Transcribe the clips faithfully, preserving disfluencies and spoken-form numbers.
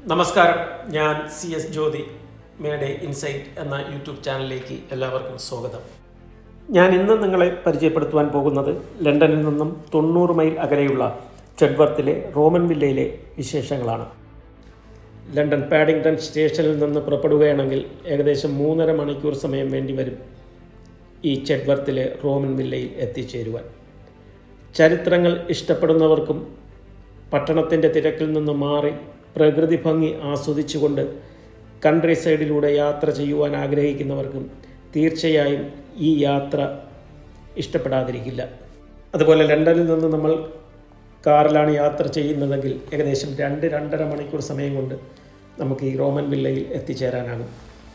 നമസ്കാരം, ഞാൻ C S Jyothi made insight എന്ന യൂട്യൂബ് ചാനലിലേക്ക് എല്ലാവർക്കും സ്വാഗതം. ഞാൻ ഇന്ന് നിങ്ങളെ പരിചയപ്പെടുത്തുവാൻ പോകുന്നത് ലണ്ടനിൽ നിന്നും തൊണ്ണൂറ് മൈൽ അകലെയുള്ള ചെഡ്വർത്തിലെ റോമൻ വില്ലയിലെ വിശേഷങ്ങളാണ്. ലണ്ടൻ പാഡിംഗ്ടൺ സ്റ്റേഷനിൽ നിന്ന് പുറപ്പെടുകയാണെങ്കിൽ ഏകദേശം മൂന്നര മണിക്കൂർ സമയം വേണ്ടിവരും ഈ ചെഡ്വർത്തിലെ റോമൻ വില്ലയിൽ എത്തിച്ചേരുവാൻ. ചരിത്രങ്ങൾ ഇഷ്ടപ്പെടുന്നവർക്കും പട്ടണത്തിൻ്റെ തിരക്കിൽ നിന്ന് മാറി പ്രകൃതി ഭംഗി ആസ്വദിച്ചുകൊണ്ട് കൺട്രി സൈഡിലൂടെ യാത്ര ചെയ്യുവാൻ ആഗ്രഹിക്കുന്നവർക്കും തീർച്ചയായും ഈ യാത്ര ഇഷ്ടപ്പെടാതിരിക്കില്ല. അതുപോലെ ലണ്ടനിൽ നിന്ന് നമ്മൾ കാറിലാണ് യാത്ര ചെയ്യുന്നതെങ്കിൽ ഏകദേശം രണ്ട് രണ്ടര മണിക്കൂർ സമയം കൊണ്ട് നമുക്ക് ഈ റോമൻ വില്ലയിൽ എത്തിച്ചേരാനാകും.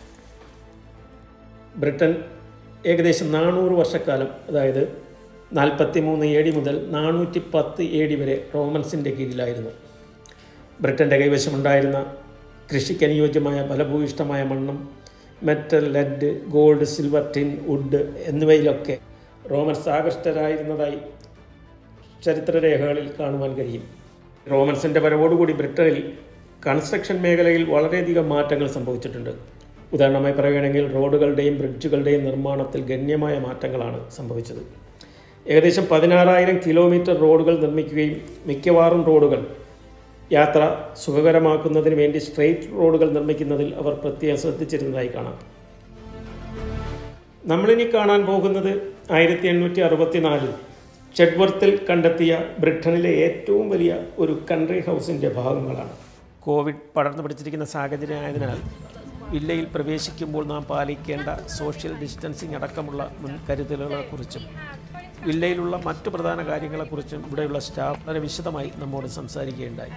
ബ്രിട്ടൻ ഏകദേശം നാനൂറ് വർഷക്കാലം, അതായത് നാൽപ്പത്തി മൂന്ന് എ ഡി മുതൽ നാനൂറ്റി പത്ത് എ ഡി വരെ റോമൻസിൻ്റെ കീഴിലായിരുന്നു. ബ്രിട്ടൻ്റെ കൈവശമുണ്ടായിരുന്ന കൃഷിക്ക് അനുയോജ്യമായ ഫലഭൂയിഷ്ടമായ മണ്ണും metal, lead, gold, silver, tin, wood എന്നിവയിലൊക്കെ റോമൻസ് ആകൃഷ്ടരായിരുന്നതായി ചരിത്രരേഖകളിൽ കാണുവാൻ കഴിയും. റോമൻസിൻ്റെ വരവോടുകൂടി ബ്രിട്ടനിൽ കൺസ്ട്രക്ഷൻ മേഖലയിൽ വളരെയധികം മാറ്റങ്ങൾ സംഭവിച്ചിട്ടുണ്ട്. ഉദാഹരണമായി പറയുകയാണെങ്കിൽ റോഡുകളുടെയും ബ്രിഡ്ജുകളുടെയും നിർമ്മാണത്തിൽ ഗണ്യമായ മാറ്റങ്ങളാണ് സംഭവിച്ചത്. ഏകദേശം പതിനാറായിരം കിലോമീറ്റർ റോഡുകൾ നിർമ്മിക്കുകയും മിക്കവാറും റോഡുകൾ യാത്ര സുഖകരമാക്കുന്നതിന് വേണ്ടി സ്ട്രെയിറ്റ് റോഡുകൾ നിർമ്മിക്കുന്നതിൽ അവർ പ്രത്യേകം ശ്രദ്ധിച്ചിരുന്നതായി കാണാം. നമ്മളിനി കാണാൻ പോകുന്നത് ആയിരത്തി എണ്ണൂറ്റി അറുപത്തി നാലിൽ ചെഡ്വർത്തിൽ കണ്ടെത്തിയ ബ്രിട്ടനിലെ ഏറ്റവും വലിയ ഒരു കൺട്രി ഹൗസിൻ്റെ ഭാഗങ്ങളാണ്. കോവിഡ് പടർന്നു പിടിച്ചിരിക്കുന്ന സാഹചര്യം ആയതിനാൽ വില്ലയിൽ പ്രവേശിക്കുമ്പോൾ നാം പാലിക്കേണ്ട സോഷ്യൽ ഡിസ്റ്റൻസിങ് അടക്കമുള്ള മുൻകരുതലുകളെക്കുറിച്ചും വില്ലയിലുള്ള മറ്റു പ്രധാന കാര്യങ്ങളെക്കുറിച്ചും ഇവിടെയുള്ള സ്റ്റാഫ് വളരെ വിശദമായി നമ്മോട് സംസാരിക്കുകയുണ്ടായി.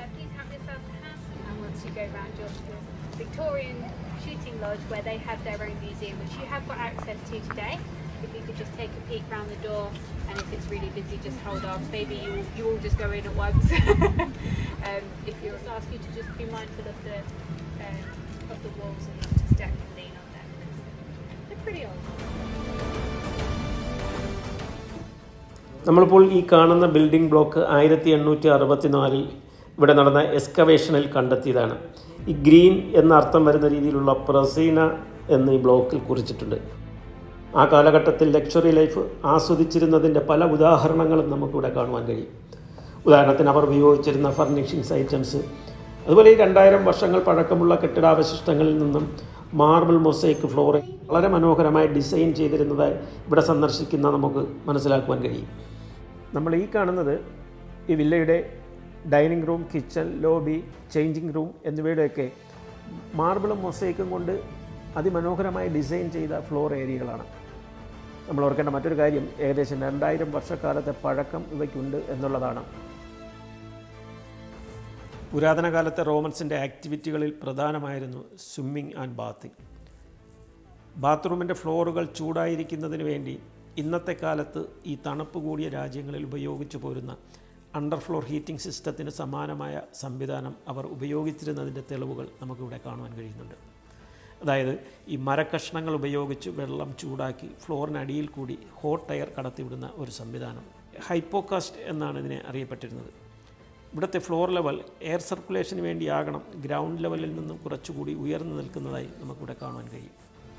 Lodge where they have their own museum, which you have got access to today. If you could just take a peek round the door, and if it's really busy, just hold off. Maybe you you all just go in at once. um, if you also ask you to just be mindful of the um, of the walls and not to step and lean on them. They're pretty old. നമ്മളിപ്പോൾ ഈ കാണുന്ന building block ആയിരത്തി എണ്ണൂറ്റി അറുപത്തി നാലിൽ ഇവിടെ നടന്ന എക്സ്കവേഷനിൽ കണ്ടെത്തിയതാണ്. ഈ ഗ്രീൻ എന്ന അർത്ഥം വരുന്ന രീതിയിലുള്ള പ്രസീന എന്ന് ഈ ബ്ലോക്കിൽ കുറിച്ചിട്ടുണ്ട്. ആ കാലഘട്ടത്തിൽ ലക്ഷറി ലൈഫ് ആസ്വദിച്ചിരുന്നതിൻ്റെ പല ഉദാഹരണങ്ങളും നമുക്കിവിടെ കാണുവാൻ കഴിയും. ഉദാഹരണത്തിന് അവർ ഉപയോഗിച്ചിരുന്ന ഫർണിഷിങ്സ് ഐറ്റംസ്, അതുപോലെ ഈ രണ്ടായിരം വർഷങ്ങൾ പഴക്കമുള്ള കെട്ടിടാവശിഷ്ടങ്ങളിൽ നിന്നും മാർബിൾ മൊസൈക്ക് ഫ്ലോറിംഗ് വളരെ മനോഹരമായി ഡിസൈൻ ചെയ്തിരുന്നതായി ഇവിടെ സന്ദർശിക്കുന്ന നമുക്ക് മനസ്സിലാക്കുവാൻ കഴിയും. നമ്മൾ ഈ കാണുന്നത് ഈ വില്ലയുടെ dining room, kitchen, lobby, changing room എന്നിവയുടെയൊക്കെ മാർബിളും മൊസൈക്കും കൊണ്ട് അതിമനോഹരമായി ഡിസൈൻ ചെയ്ത ഫ്ലോർ ഏരിയകളാണ്. നമ്മൾ ഓർക്കേണ്ട മറ്റൊരു കാര്യം, ഏകദേശം രണ്ടായിരം വർഷക്കാലത്തെ പഴക്കം ഇവയ്ക്കുണ്ട് എന്നുള്ളതാണ്. പുരാതന കാലത്തെ റോമൻസിൻ്റെ ആക്ടിവിറ്റികളിൽ പ്രധാനമായിരുന്നു സ്വിമ്മിങ് ആൻഡ് ബാത്തിങ്. ബാത്റൂമിൻ്റെ ഫ്ലോറുകൾ ചൂടായിരിക്കുന്നതിന് വേണ്ടി ഇന്നത്തെ കാലത്ത് ഈ തണുപ്പ് കൂടിയ രാജ്യങ്ങളിൽ ഉപയോഗിച്ചു പോരുന്ന അണ്ടർ ഫ്ലോർ ഹീറ്റിംഗ് സിസ്റ്റത്തിന് സമാനമായ സംവിധാനം അവർ ഉപയോഗിച്ചിരുന്നതിൻ്റെ തെളിവുകൾ നമുക്കിവിടെ കാണുവാൻ കഴിയുന്നുണ്ട്. അതായത് ഈ മരക്കഷ്ണങ്ങൾ ഉപയോഗിച്ച് വെള്ളം ചൂടാക്കി ഫ്ലോറിനടിയിൽ കൂടി ഹോട്ട് എയർ കടത്തിവിടുന്ന ഒരു സംവിധാനം. ഹൈപ്പോകാസ്റ്റ് എന്നാണ് ഇതിനെ അറിയപ്പെട്ടിരുന്നത്. ഇവിടുത്തെ ഫ്ലോർ ലെവൽ എയർ സർക്കുലേഷന് വേണ്ടിയാകണം ഗ്രൗണ്ട് ലെവലിൽ നിന്നും കുറച്ചുകൂടി ഉയർന്നു നിൽക്കുന്നതായി നമുക്കിവിടെ കാണുവാൻ കഴിയും.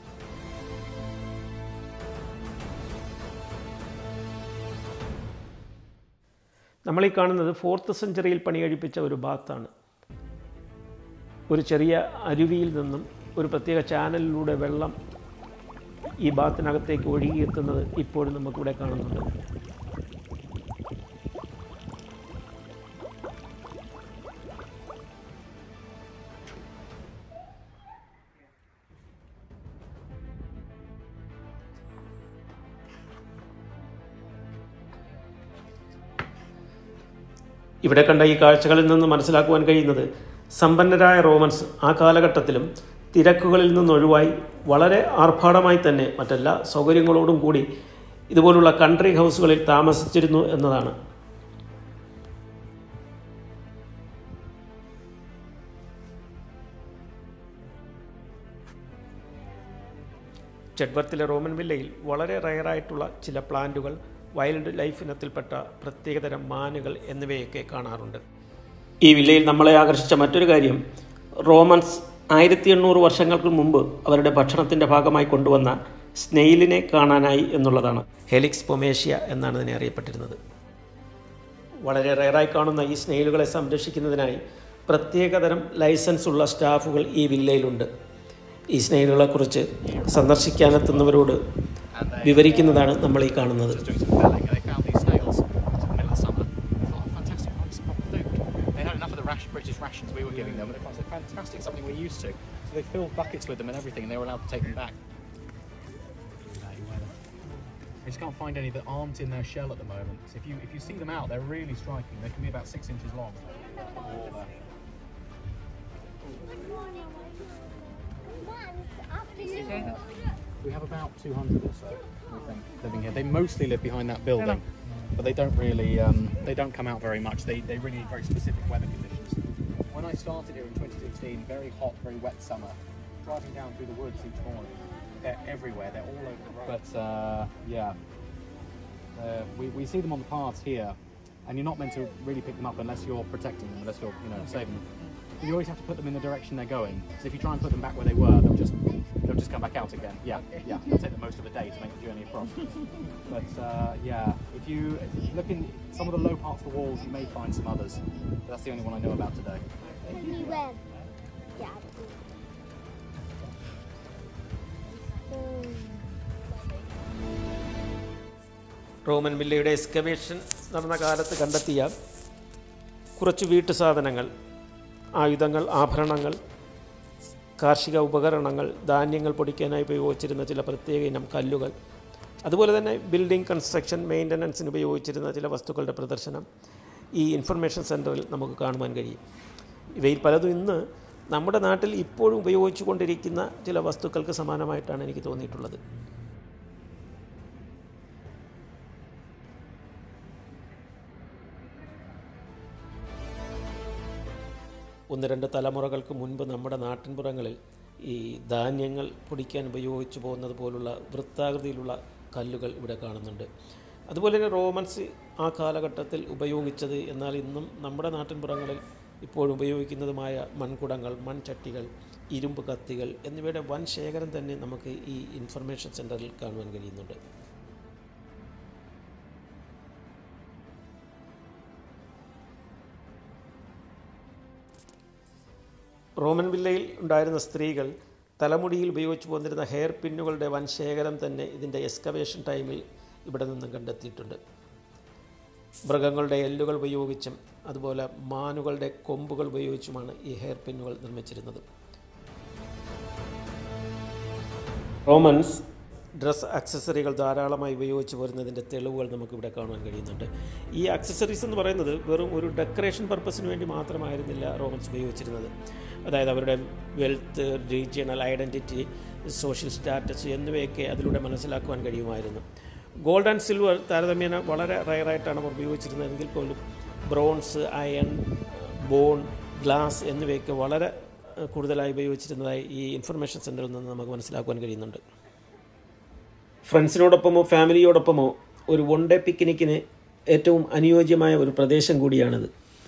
നമ്മളീ കാണുന്നത് ഫോർത്ത് സെഞ്ചുറിയിൽ പണികഴിപ്പിച്ച ഒരു ബാത്താണ്. ഒരു ചെറിയ അരുവിയിൽ നിന്നും ഒരു പ്രത്യേക ചാനലിലൂടെ വെള്ളം ഈ ബാത്തിനകത്തേക്ക് ഒഴുകിയെത്തുന്നത് ഇപ്പോഴും നമുക്കിവിടെ കാണുന്നുണ്ട്. ഇവിടെ കണ്ട ഈ കാഴ്ചകളിൽ നിന്ന് മനസ്സിലാക്കുവാൻ കഴിയുന്നത് സമ്പന്നരായ റോമൻസ് ആ കാലഘട്ടത്തിലും തിരക്കുകളിൽ നിന്നൊഴിവായി വളരെ ആർഭാടമായി തന്നെ മറ്റെല്ലാ സൗകര്യങ്ങളോടും കൂടി ഇതുപോലുള്ള കൺട്രി ഹൗസുകളിൽ താമസിച്ചിരുന്നു എന്നതാണ്. ചെഡ്വർത്തിലെ റോമൻ വില്ലയിൽ വളരെ റയറായിട്ടുള്ള ചില പ്ലാന്റുകൾ, വൈൽഡ് ലൈഫ് ഇനത്തിൽപ്പെട്ട പ്രത്യേകതരം മാനുകൾ എന്നിവയൊക്കെ കാണാറുണ്ട്. ഈ വില്ലയിൽ നമ്മളെ ആകർഷിച്ച മറ്റൊരു കാര്യം റോമൻസ് ആയിരത്തി എണ്ണൂറ് വർഷങ്ങൾക്ക് മുമ്പ് അവരുടെ ഭക്ഷണത്തിൻ്റെ ഭാഗമായി കൊണ്ടുവന്ന സ്നെയിലിനെ കാണാനായി എന്നുള്ളതാണ്. ഹെലിക്സ് പൊമേഷ്യ എന്നാണ് ഇതിനെ അറിയപ്പെട്ടിരുന്നത്. വളരെ റെയറായി കാണുന്ന ഈ സ്നെയിലുകളെ സംരക്ഷിക്കുന്നതിനായി പ്രത്യേകതരം ലൈസൻസ് ഉള്ള സ്റ്റാഫുകൾ ഈ വില്ലയിലുണ്ട്. ഈ സ്നെയിലുകളെക്കുറിച്ച് സന്ദർശിക്കാനെത്തുന്നവരോട് വിവരിക്കുന്നതാണ് നമ്മൾ ഈ കാണുന്നത്. British rations we were giving them, and it was fantastic, something we're used to. So they filled buckets with them and everything, and they were allowed to take them back. I just can't find any that aren't in their shell at the moment. So if you if you see them out, they're really striking. They can be about six inches long. We have about two hundred or so, we think, living here. They mostly live behind that building, but they don't really um, they don't come out very much. They they really need very specific weather conditions. When I started here in twenty sixteen, very hot, very wet summer, driving down through the woods each morning, they're everywhere. They're all over the road. But uh, yeah, uh, we we see them on the paths here, and you're not meant to really pick them up unless you're protecting them, unless you're you know saving them. But you always have to put them in the direction they're going. So if you try and put them back where they were, they'll just they'll just come back out again. Yeah, yeah. They'll take them most of the day to make the journey across. But uh, yeah, if you, if you look in some of the low parts of the walls, you may find some others. But that's the only one I know about today. Anywhere. Yeah. Roman വില്ലയുടെ excavation നടന്ന കാലത്ത് കണ്ടെത്തിയ കുറച്ച് വീട്ടു സാധനങ്ങൾ, ആയുധങ്ങൾ, ആഭരണങ്ങൾ, കാർഷിക ഉപകരണങ്ങൾ, ധാന്യങ്ങൾ പൊടിക്കാനായി ഉപയോഗിച്ചിരുന്ന ചില പ്രത്യേക ഇനം കല്ലുകൾ, അതുപോലെ തന്നെ ബിൽഡിംഗ് കൺസ്ട്രക്ഷൻ മെയിൻ്റനൻസിന് ഉപയോഗിച്ചിരുന്ന ചില വസ്തുക്കളുടെ പ്രദർശനം ഈ ഇൻഫർമേഷൻ സെൻറ്ററിൽ നമുക്ക് കാണുവാൻ കഴിയും. ഇവയിൽ പലതും ഇന്ന് നമ്മുടെ നാട്ടിൽ ഇപ്പോഴും ഉപയോഗിച്ചു കൊണ്ടിരിക്കുന്ന ചില വസ്തുക്കൾക്ക് സമാനമായിട്ടാണ് എനിക്ക് തോന്നിയിട്ടുള്ളത്. ഒന്ന് രണ്ട് തലമുറകൾക്ക് മുൻപ് നമ്മുടെ നാട്ടിൻപുറങ്ങളിൽ ഈ ധാന്യങ്ങൾ പൊടിക്കാൻ ഉപയോഗിച്ചു പോകുന്നത് പോലുള്ള വൃത്താകൃതിയിലുള്ള കല്ലുകൾ ഇവിടെ കാണുന്നുണ്ട്. അതുപോലെ തന്നെ റോമൻസ് ആ കാലഘട്ടത്തിൽ ഉപയോഗിച്ചത് എന്നാൽ ഇന്നും നമ്മുടെ നാട്ടിൻപുറങ്ങളിൽ ഇപ്പോഴും ഉപയോഗിക്കുന്നതുമായ മൺകുടങ്ങൾ, മൺചട്ടികൾ, ഇരുമ്പ് കത്തികൾ എന്നിവയുടെ വൻ ശേഖരം തന്നെ നമുക്ക് ഈ ഇൻഫർമേഷൻ സെൻറ്ററിൽ കാണുവാൻ കഴിയുന്നുണ്ട്. റോമൻ വില്ലയിൽ ഉണ്ടായിരുന്ന സ്ത്രീകൾ തലമുടിയിൽ ഉപയോഗിച്ചു പോന്നിരുന്ന ഹെയർ പിന്നുകളുടെ വൻ ശേഖരം തന്നെ ഇതിൻ്റെ എക്സ്കവേഷൻ ടൈമിൽ ഇവിടെ നിന്നും കണ്ടെത്തിയിട്ടുണ്ട്. മൃഗങ്ങളുടെ എല്ലുകൾ ഉപയോഗിച്ചും അതുപോലെ മാനുകളുടെ കൊമ്പുകൾ ഉപയോഗിച്ചുമാണ് ഈ ഹെയർ പിന്നുകൾ നിർമ്മിച്ചിരുന്നത്. റോമൻസ് ഡ്രസ് ആക്സസറികൾ ധാരാളമായി ഉപയോഗിച്ച് പോരുന്നതിൻ്റെ തെളിവുകൾ നമുക്കിവിടെ കാണാൻ കഴിയുന്നുണ്ട്. ഈ ആക്സസറീസ് എന്ന് പറയുന്നത് വെറും ഒരു ഡെക്കറേഷൻ പർപ്പസിന് വേണ്ടി മാത്രമായിരുന്നില്ല റോമൻസ് ഉപയോഗിച്ചിരുന്നത്. അതായത് അവരുടെ wealth, regional identity, social status എന്നിവയൊക്കെ അതിലൂടെ മനസ്സിലാക്കുവാൻ കഴിയുമായിരുന്നു. ഗോൾഡ് ആൻഡ് സിൽവർ താരതമ്യേന വളരെ റയറായിട്ടാണ് അവർ ഉപയോഗിച്ചിരുന്നതെങ്കിൽ പോലും ബ്രോൺസ്, അയൺ, ബോൺ, ഗ്ലാസ് എന്നിവയൊക്കെ വളരെ കൂടുതലായി ഉപയോഗിച്ചിരുന്നതായി ഈ ഇൻഫർമേഷൻ സെൻറ്ററിൽ നിന്ന് നമുക്ക് മനസ്സിലാക്കുവാൻ കഴിയുന്നുണ്ട്. ഫ്രണ്ട്സിനോടൊപ്പമോ ഫാമിലിയോടൊപ്പമോ ഒരു വൺ ഡേ പിക്നിക്കിന് ഏറ്റവും അനുയോജ്യമായ ഒരു പ്രദേശം കൂടിയാണിത്.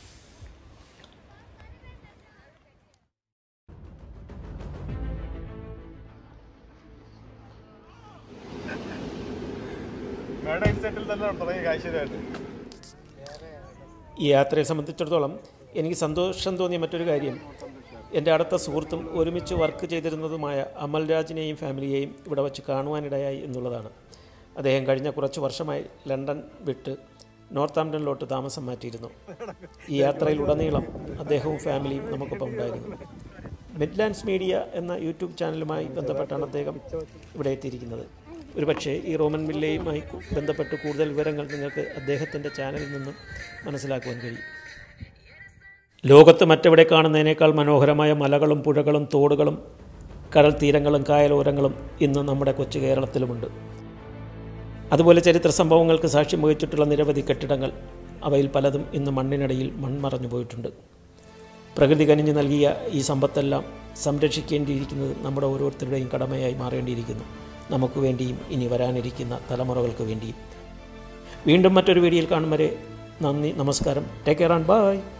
ഈ യാത്രയെ സംബന്ധിച്ചിടത്തോളം എനിക്ക് സന്തോഷം തോന്നിയ മറ്റൊരു കാര്യം എൻ്റെ അടുത്ത സുഹൃത്തും ഒരുമിച്ച് വർക്ക് ചെയ്തിരുന്നതുമായ അമൽരാജിനെയും ഫാമിലിയെയും ഇവിടെ വച്ച് കാണുവാനിടയായി എന്നുള്ളതാണ്. അദ്ദേഹം കഴിഞ്ഞ കുറച്ച് വർഷമായി ലണ്ടൻ വിട്ട് നോർത്താംപ്ടണിലോട്ട് താമസം മാറ്റിയിരുന്നു. ഈ യാത്രയിലുടനീളം അദ്ദേഹവും ഫാമിലിയും നമുക്കൊപ്പം ഉണ്ടായിരുന്നു. മിഡ്ലാൻഡ്സ് മീഡിയ എന്ന യൂട്യൂബ് ചാനലുമായി ബന്ധപ്പെട്ടാണ് അദ്ദേഹം ഇവിടെ എത്തിയിരിക്കുന്നത്. ഒരുപക്ഷെ ഈ റോമൻ വില്ലയുമായി ബന്ധപ്പെട്ട് കൂടുതൽ വിവരങ്ങൾ നിങ്ങൾക്ക് അദ്ദേഹത്തിൻ്റെ ചാനലിൽ നിന്നും മനസ്സിലാക്കുവാൻ കഴിയും. ലോകത്ത് മറ്റെവിടെ കാണുന്നതിനേക്കാൾ മനോഹരമായ മലകളും പുഴകളും തോടുകളും കടൽ തീരങ്ങളും കായലോരങ്ങളും ഇന്ന് നമ്മുടെ കൊച്ചു കേരളത്തിലുമുണ്ട്. അതുപോലെ ചരിത്ര സംഭവങ്ങൾക്ക് സാക്ഷ്യം വഹിച്ചിട്ടുള്ള നിരവധി കെട്ടിടങ്ങൾ, അവയിൽ പലതും ഇന്ന് മണ്ണിനടിയിൽ മൺമറഞ്ഞു പോയിട്ടുണ്ട്. പ്രകൃതി കനിഞ്ഞു നൽകിയ ഈ സമ്പത്തെല്ലാം സംരക്ഷിക്കേണ്ടിയിരിക്കുന്നത് നമ്മുടെ ഓരോരുത്തരുടെയും കടമയായി മാറേണ്ടിയിരിക്കുന്നു. നമുക്ക് വേണ്ടിയും ഇനി വരാനിരിക്കുന്ന തലമുറകൾക്ക് വേണ്ടിയും. വീണ്ടും മറ്റൊരു വീഡിയോയിൽ കാണും വരെ നന്ദി, നമസ്കാരം. Take care and by.